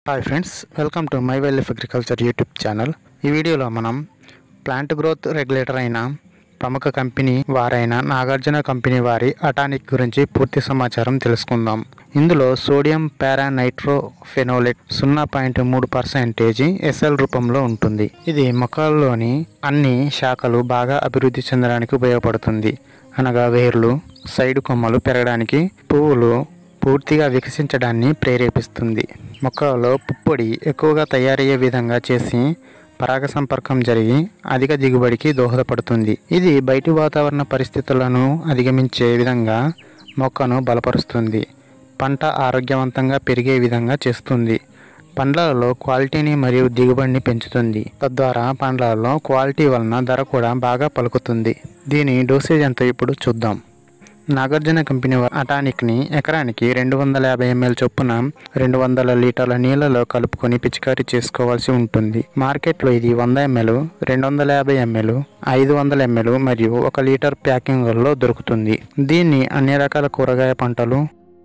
Hi friends, welcome to my wild life agriculture YouTube channel. ఈ వీడియోలో మనం plant growth regulator అయిన ప్రముఖ కంపెనీ వారైన నాగార్జున కంపెనీ వారి అటానిక్ గురించి పూర్తి సమాచారం తెలుసుకుందాం. ఇందులో సోడియం పారానైట్రోఫెనోలేట్ 0.3% ఎస్ఎల్ రూపంలో ఉంటుంది. ఇది మొక్కల్లోని అన్ని శాఖలు బాగా అభివృద్ధి చెందడానికి ఉపయోగపడుతుంది. అనగా వేర్లు, సైడ్ కొమ్మలు పెరగడానికి, పువ్వులు పూర్తిగా వికసించడాన్ని ప్రేరేపిస్తుంది. మొక్కలలో పుప్పొడి ఎక్కువగా తయారయ్యే విధంగా చేసి పరాగ సంపర్కం జరిగి అధిక దిగుబడికి దోహదపడుతుంది. ఇది బయటి వాతావరణ పరిస్థితులను అధిగమించే విధంగా మొక్కను బలపరుస్తుంది. పంట ఆరోగ్యవంతంగా పెరిగే విధంగా చేస్తుంది. పండ్లలో క్వాలిటీని మరియు దిగుబడిని పెంచుతుంది. తద్వారా పండ్లలో క్వాలిటీ వలన ధర కూడా బాగా పలుకుతుంది. దీని డోసేజ్ ఎంత ఇప్పుడు చూద్దాం. నాగార్జున కంపెనీ అటానిక్ని ఎకరానికి 250 ml చొప్పున 200 లీటర్ల నీళ్లలో కలుపుకొని పిచికారీ చేసుకోవాల్సి ఉంటుంది. మార్కెట్లో ఇది 100 ml, 250 ml, 500 ml మరియు 1 లీటర్ ప్యాకింగ్లలో దొరుకుతుంది. దీన్ని అన్ని రకాల కూరగాయ పంటలు,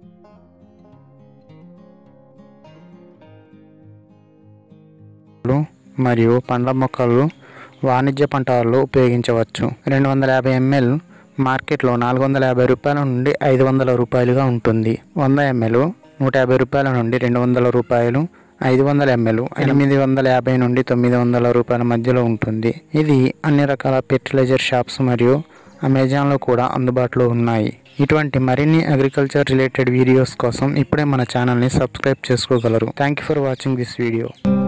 మరియు పండ్ల మొక్కలు, వాణిజ్య పంటలలో ఉపయోగించవచ్చు. 250 ml మార్కెట్లో 450 రూపాయల నుండి 500 రూపాయలుగా ఉంటుంది. 100 ml 150 రూపాయల నుండి 200 రూపాయలు, 500 ml 850 నుండి 900 రూపాయల మధ్యలో ఉంటుంది. ఇది అన్ని రకాల ఫెర్టిలైజర్ షాప్స్ మరియు అమెజాన్లో కూడా అందుబాటులో ఉన్నాయి. ఇటువంటి మరిన్ని అగ్రికల్చర్ రిలేటెడ్ వీడియోస్ కోసం ఇప్పుడే మన ఛానల్ని సబ్స్క్రైబ్ చేసుకోగలరు. Thank you for watching this video.